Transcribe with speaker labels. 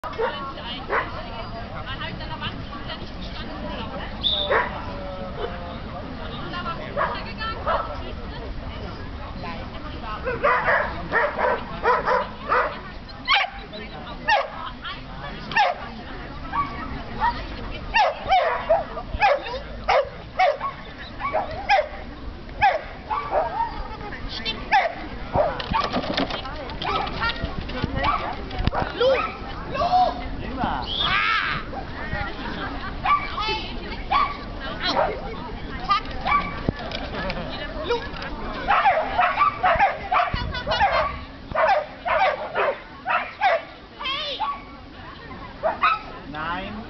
Speaker 1: Halt an der Wand ist ja nicht gestanden, glaube ich. Und da war es runtergegangen, also tief drin.
Speaker 2: Nein.